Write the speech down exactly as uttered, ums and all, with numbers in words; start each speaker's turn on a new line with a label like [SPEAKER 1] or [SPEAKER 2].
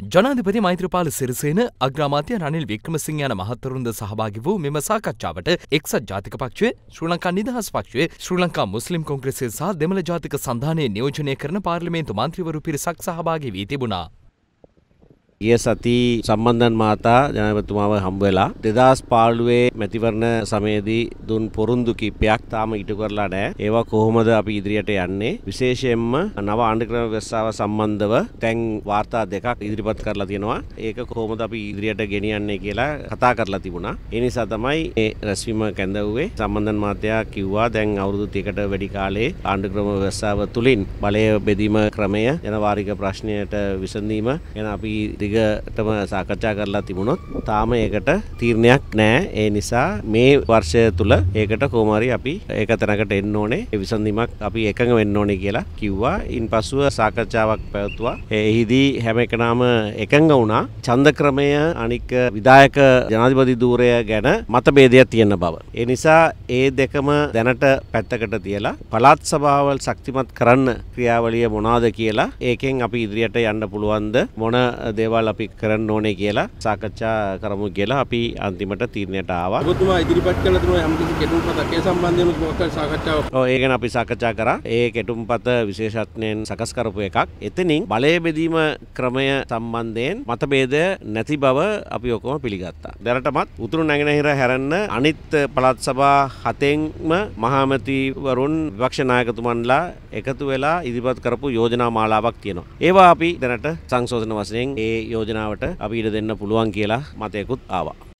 [SPEAKER 1] ජනාධිපති මෛත්‍රීපාල සිරිසේන අග්‍රාමාත්‍ය රනිල් වික්‍රමසිංහ යන මහත්වරුන්ද සහභාගී වූ මෙම සාකච්ඡාවට එක්සත් ජාතික පක්ෂය, ශ්‍රී ලංකා නිදහස් පක්ෂය, ශ්‍රී ලංකා මුස්ලිම් කොංග්‍රසය සහ දෙමළ ජාතික සන්ධානය නියෝජනය කරන පාර්ලිමේන්තු මන්ත්‍රීවරු පිරිසක් සහභාගී වී තිබුණා.
[SPEAKER 2] ඊයේ සති සම්බන්ධන් මාතා ජනාධිපතිතුමාව හම්බ වෙලා දෙදහස් පහළොවේ මැතිවරණ සමයේදී දුන් පොරොන්දු කිහිපයක් තාම ඉටු කරලා නැහැ. ඒවා කොහොමද අපි ඉදිරියට යන්නේ? විශේෂයෙන්ම නව ආණ්ඩුක්‍රම ව්‍යවස්ථාව සම්බන්ධව දැන් වාර්තා දෙකක් ඉදිරිපත් කරලා තියෙනවා. ඒක කොහොමද අපි ඉදිරියට ගෙනියන්නේ කියලා කතා කරලා තිබුණා. ඒ නිසා තමයි මේ රැස්වීම කැඳවුවේ. සම්බන්ධන් මාත්‍යා කිව්වා දැන් අවුරුදු දෙකකට වැඩි කාලේ ආණ්ඩුක්‍රම ව්‍යවස්ථාව තුලින් බලය බෙදීම ක්‍රමය ජනවාරික ප්‍රශ්නයට විසඳීම ගැන අපි දිගටම සාකච්ඡා කරලා තිබුණොත් තාම ඒකට තීරණයක් නැහැ. ඒ නිසා මේ වර්ෂය තුල ඒකට කොහොම හරි අපි ඒක තැනකට එන්න ඕනේ. ඒ විසඳීමක් අපි එකඟ වෙන්න ඕනේ කියලා කිව්වා. ඉන්පසුව සාකච්ඡාවක් පැවතුවා. එහිදී හැම එකනම එකඟ වුණා. ඡන්ද ක්‍රමය අනික විධායක ජනාධිපති ධූරය ගැන මතභේදයක් තියෙන බව. ඒ නිසා ඒ දෙකම දැනට පැත්තකට තියලා පළාත් සභාවල් ශක්තිමත් කරන්න ක්‍රියාවලිය මොනවාද කියලා ඒකෙන් අපි ඉදිරියට යන්න පුළුවන්ද මොන දේවල් අපි කරන්න ඕනේ කියලා සාකච්ඡා කරමු කියලා අපි අන්තිමට තීරණයට ආවා. ඔබතුමා ඉදිරිපත් කළ තුන යම්කිසි කෙටුම්පතක් ඒ සම්බන්ධයෙන් මොකක්ද සාකච්ඡාවක්? ඔව් ඒ ගැන අපි සාකච්ඡා කරා. ඒ කෙටුම්පත විශේෂඥයෙන් සකස් කරපු එකක්. එතනින් බලය බෙදීම ක්‍රමය සම්බන්ධයෙන් මතභේද නැති බව අපි ඔක්කොම පිළිගත්තා. දැනටමත් උතුරු නැගෙනහිර හැරෙන්න අනිත් පළාත් සභා හතෙන්ම මහමැතිවරුන් විපක්ෂ නායකතුමන්ලා එකතු වෙලා ඉදිරිපත් කරපු යෝජනා මාලාවක් තියෙනවා. ඒවා අපි දැනට සංශෝධන වශයෙන් ඒ යෝජනාවට අපි ඉඩ දෙන්න පුළුවන් කියලා මතයකුත් ආවා.